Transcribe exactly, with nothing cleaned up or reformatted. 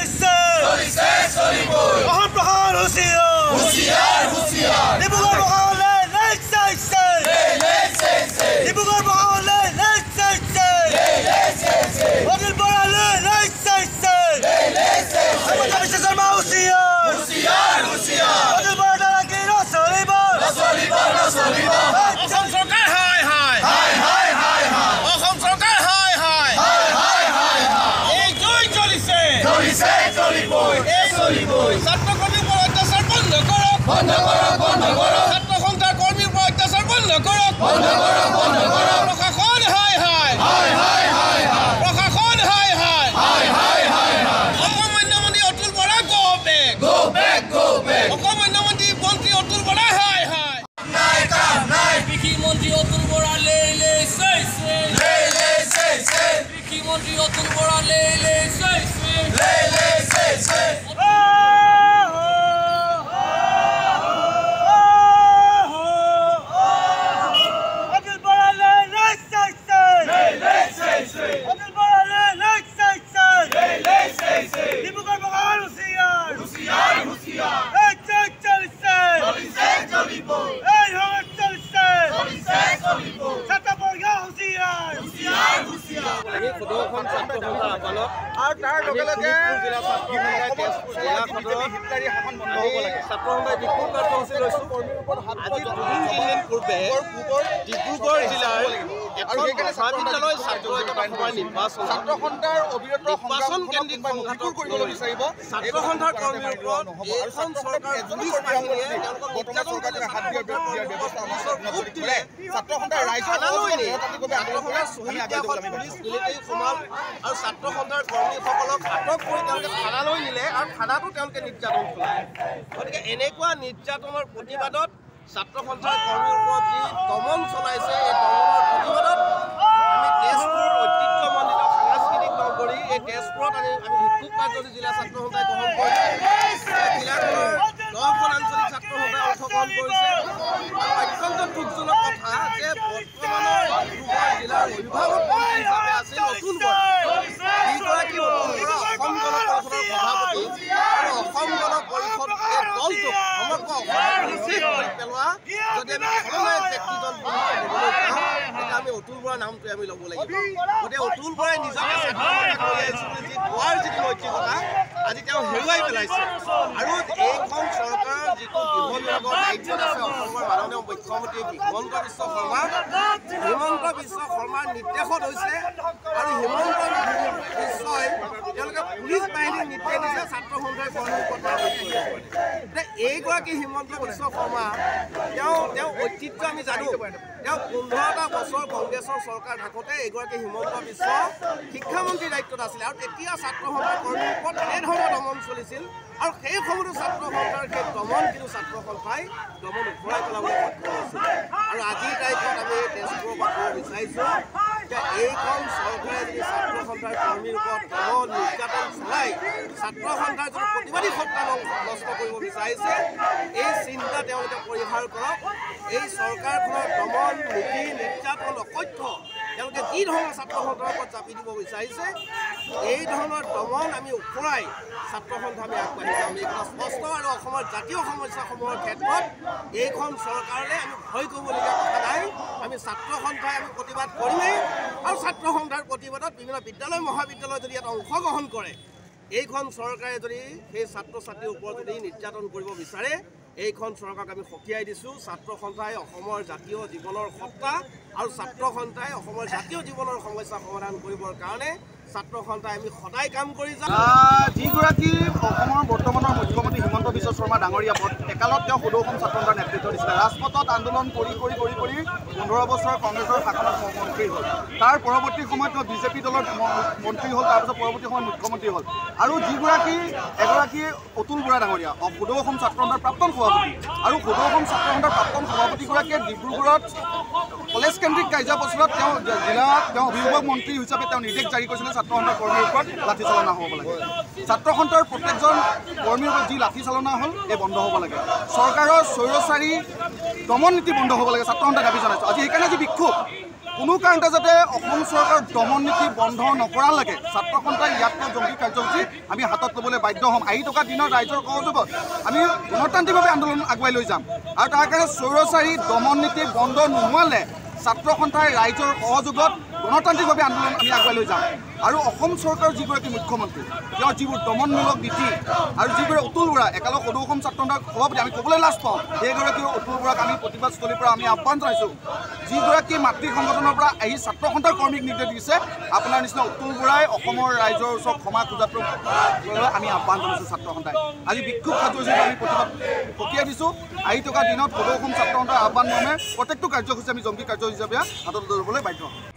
চলিছে চলিছে চলিবই অহম প্ৰহাৰ হুঁচিয়াৰ হুঁচিয়াৰ হুঁচিয়াৰ ডিব্ৰুগড় মহালে নেক্সট চাইছে লে চাইছে ডিব্ৰুগড় মহালে নেক্সট চাইছে লে চাইছে অনিল বৰালে নেক্সট চাইছে লে চাইছে হিমন্ত বিশ্ব শৰ্মা হুঁচিয়াৰ হুঁচিয়াৰ হুঁচিয়াৰ অনিল বৰা দ্বাৰা কি নচলিব নচলিব নচলিব অসম চৰকাৰ হাই হাই হাই হাই হাই হাই অসম চৰকাৰ হাই হাই হাই হাই হাই এই জয় চলিছে চলিছে চলিবই এই চলিবই ছাত্ৰ কৰ্মীৰ ওপৰত অত্যাচাৰ বন্ধ কৰক বন্ধ কৰক বন্ধ কৰক ছাত্ৰ সন্থাৰ কৰ্মীৰ ওপৰত অত্যাচাৰ বন্ধ কৰক বন্ধ কৰক বন্ধ কৰক প্ৰশাসন হাই হাই হাই হাই হাই হাই প্ৰশাসন হাই হাই হাই হাই হাই হাই অকমান্য মন্ত্ৰী Atul Bora go back go back go back অকমান্য মন্ত্ৰী মন্ত্ৰী অতুল বৰা হাই হাই নাই কাম নাই কৃষি মন্ত্ৰী অতুল বৰা লে লে চৈ চৈ লে লে চৈ চৈ কৃষি মন্ত্ৰী অতুল বৰা লে লে চৈ চৈ লে লে চৈ চৈ আৰু তাৰ লগে লগে জিলা ছাত্ৰ সন্থাই বিক্ষোভ কাৰ্যসূচী লৈছোঁ। আজি দুদিন তিনিদিন পূৰ্বে ডিব্ৰুগড় জিলাৰ এখন মহাবিদ্যালয় ছাত্ৰ একতা সভাৰ নিৰ্বাচন ছাত্ৰ সন্থাৰ অবিৰত নিৰ্বাচন কেন্দ্ৰিক সংঘাতৰ কৰিবলৈ বিচাৰিব ছাত্ৰ সন্থাৰ কৰ্মীৰ ওপৰত এইখন চৰকাৰ পুলিচ বাহিনীয়ে তেওঁলোকক নিৰ্যাতন হাত দিয়াৰ ব্যৱস্থা অনুষ্ঠিত দিলে ছাত্ৰ সন্থাৰ ৰাইজৰ পুলিচ মিলিটাৰী সমাজ আৰু ছাত্ৰ সন্থাৰ কৰ্মীসকলক আটক কৰি তেওঁলোকে থানালৈ নিলে আৰু থানাতো তেওঁলোকে নিৰ্যাতন চলায়। গতিকে এনেকুৱা নিৰ্যাতনৰ প্ৰতিবাদত ছাত্ৰ সন্থাৰ কৰ্মীৰ ওপৰত যি দমন চলাইছে এই দমনৰ প্ৰতিবাদত আমি তেজপুৰ ঐতিহ্যমণ্ডিত সাংস্কৃতিক নগৰী এই তেজপুৰত আমি আমি বিক্ষোভ কাৰ্যসূচী জিলা ছাত্ৰ সন্থাই গ্ৰহণ কৰিছে। জিলাখনৰ দহখন আঞ্চলিক ছাত্ৰ সন্থাই অংশগ্ৰহণ কৰিছে আৰু অত্যন্ত দুখজনক কথা যে বৰ্তমানৰ ডিব্ৰুগড় জিলাৰ অভিভাৱক মন্ত্ৰী হিচাপে আছিল অতুল বৰা। যিগৰাকী অতুল বৰা অসম গণ পৰিষদৰ সভাপতি আৰু অসম গণ পৰিষদ এই দলটোক সমগ্ৰ অসমত নিশ্চিত কৰি পেলোৱা যদি আমি খলনায়ক ব্যক্তিজন বুলি ক'বলৈ যাওঁ তেতিয়া আমি অতুল বৰাৰ নামটোৱে আমি ল'ব লাগিব। গতিকে অতুল বৰাই নিজকে স্বাধীনতা কৰি আহিছোঁ বুলি যি কোৱাৰ যিটো নৈতিকতা আজি তেওঁ হেৰুৱাই পেলাইছে আৰু এইখন চৰকাৰৰ যিটো গৃহ বিভাগৰ দায়িত্বত আছে অসমৰ মাননীয় মুখ্যমন্ত্ৰী হিমন্ত বিশ্ব শৰ্মা হিমন্ত বিশ্ব শৰ্মাৰ নিৰ্দেশত হৈছে আৰু হিমন্ত বিশ্বই তেওঁলোকে পুলিচ বাহিনীক নিৰ্দেশ দিছে ছাত্ৰ সন্থাৰ কৰ্মীৰ কথা এইগৰাকী হিমন্ত বিশ্ব শৰ্মা তেওঁ তেওঁ ঐতিহ্য আমি জানো। তেওঁ পোন্ধৰটা বছৰ কংগ্ৰেছৰ চৰকাৰ থাকোঁতে এইগৰাকী হিমন্ত বিশ্ব শিক্ষামন্ত্ৰীৰ দায়িত্বত আছিলে আৰু তেতিয়া ছাত্ৰ সন্থাৰ কৰ্মীৰ ওপৰত এনেধৰণৰ দমন চলিছিল আৰু সেই সময়তো ছাত্ৰ সন্থাৰ সেই দমন কিন্তু ছাত্ৰ সন্থাই দমন উফৰাই পেলাবলৈ সক্ষম হৈছিল। আৰু আজিৰ তাৰিখত আমি তেজপুৰৰ পৰা ক'ব বিচাৰিছোঁ যে এইখন চৰকাৰে যদি ছাত্ৰ সন্থাৰ কৰ্মীৰ ওপৰত দমন নিৰ্যাতন চলাই ছাত্ৰ সন্থাৰ যদি প্ৰতিবাদী সত্তা নষ্ট কৰিব বিচাৰিছে এই চিন্তা তেওঁলোকে পৰিহাৰ কৰক। এই চৰকাৰখনৰ দমন নীতি নিৰ্যাতন অকথ্য তেওঁলোকে যি ধৰণৰ ছাত্ৰ সন্থাৰ ওপৰত চাপি দিব বিচাৰিছে এই ধৰণৰ দমন আমি উফৰাই ছাত্ৰ সন্থা আমি আগবাঢ়ি যাম। এই কথা স্পষ্ট আৰু অসমৰ জাতীয় সমস্যাসমূহৰ ক্ষেত্ৰত এইখন চৰকাৰলৈ আমি ভয় কৰিবলগীয়া কথা নাই। আমি ছাত্ৰ সন্থাই আমি প্ৰতিবাদ কৰিমেই আৰু ছাত্ৰ সন্থাৰ প্ৰতিবাদত বিভিন্ন বিদ্যালয় মহাবিদ্যালয় যদি ইয়াত অংশগ্ৰহণ কৰে এইখন চৰকাৰে যদি সেই ছাত্ৰ ছাত্ৰীৰ ওপৰত যদি নিৰ্যাতন কৰিব বিচাৰে এইখন চৰকাৰক আমি সকীয়াই দিছোঁ। ছাত্ৰ সন্থাই অসমৰ জাতীয় জীৱনৰ সত্তা আৰু ছাত্ৰ সন্থাই অসমৰ জাতীয় জীৱনৰ সমস্যা সমাধান কৰিবৰ কাৰণে ছাত্ৰ সন্থাই আমি সদায় কাম কৰি যাম। যিগৰাকী অসমৰ বৰ্তমানৰ মুখ্যমন্ত্ৰী হিমন্ত বিশ্ব শৰ্মা ডাঙৰীয়া একালত তেওঁ সদৌ অসম ছাত্ৰ সন্থাৰ নেতৃত্ব দিছিলে। ৰাজপথত আন্দোলন কৰি কৰি কৰি কৰি পোন্ধৰ বছৰ কংগ্ৰেছৰ শাসনত মন্ত্ৰী হ'ল। তাৰ পৰৱৰ্তী সময়ত তেওঁ বিজেপি দলৰ মন্ত্ৰী হ'ল, তাৰপিছত পৰৱৰ্তী সময়ত মুখ্যমন্ত্ৰী হ'ল। আৰু যিগৰাকী এগৰাকী অতুল বৰা ডাঙৰীয়া সদৌ অসম ছাত্ৰ সন্থাৰ প্ৰাক্তন সভাপতি আৰু সদৌ অসম ছাত্ৰ সন্থাৰ প্ৰাক্তন সভাপতিগৰাকীয়ে ডিব্ৰুগড়ত কলেজ কেন্দ্ৰিক কাৰ্যপচলত তেওঁ জিলাত তেওঁ অভিভাৱক মন্ত্ৰী হিচাপে তেওঁ নিৰ্দেশ জাৰি কৰিছিলে ছাত্ৰ সন্থাৰ কৰ্মীৰ ওপৰত লাঠি চালনা হ'ব লাগে। ছাত্ৰ সন্থাৰ প্ৰত্যেকজন কৰ্মীৰ ওপৰত যি লাঠি চালনা হ'ল এই বন্ধ হ'ব লাগে। চৰকাৰৰ স্বৈৰচাৰী দমন নীতি বন্ধ হ'ব লাগে ছাত্ৰ সন্থাই দাবী জনাইছোঁ। আজি সেইকাৰণে আজি বিক্ষোভ কোনো কাৰণতে যাতে অসম চৰকাৰৰ দমন নীতি বন্ধ নকৰালৈকে ছাত্ৰ সন্থাই ইয়াতকৈ জংকী কাৰ্যসূচী আমি হাতত ল'বলৈ বাধ্য হ'ম। আহি থকা দিনত ৰাইজৰ সহযোগত আমি গণতান্ত্ৰিকভাৱে আন্দোলন আগুৱাই লৈ যাম আৰু তাৰ কাৰণে স্বৈৰচাৰী দমন নীতি বন্ধ নোহোৱালে ছাত্ৰ সন্থাই ৰাইজৰ সহযোগত গণতান্ত্ৰিকভাৱে আন্দোলন আমি আগুৱাই লৈ যাম। আৰু অসম চৰকাৰৰ যিগৰাকী মুখ্যমন্ত্ৰী তেওঁৰ যিবোৰ দমনমূলক নীতি আৰু যিবোৰে অতুল বৰা একালৰ সদৌ অসম ছাত্ৰ সন্থাৰ সভাপতি আমি ক'বলৈ লাজ পাওঁ, সেইগৰাকী অতুল বৰাক আমি প্ৰতিবাদস্থলীৰ পৰা আমি আহ্বান জনাইছোঁ। যিগৰাকী মাতৃ সংগঠনৰ পৰা আহি ছাত্ৰ সন্থাৰ কৰ্মীক নিৰ্দেশ দিছে, আপোনাৰ নিচিনা অতুল বৰাই অসমৰ ৰাইজৰ ওচৰত ক্ষমা খোজাটো আমি আহ্বান জনাইছোঁ। ছাত্ৰ সন্থাই আজি বিক্ষোভ কাৰ্যসূচীত আমি প্ৰতিবাদ পঠিয়াই দিছোঁ। আহি থকা দিনত সদৌ অসম ছাত্ৰ সন্থাৰ আহ্বান মৰ্মে প্ৰত্যেকটো কাৰ্যসূচী আমি জংকী কাৰ্যসূচী হিচাপে হাতত ল'বলৈ বাধ্য হ'ম।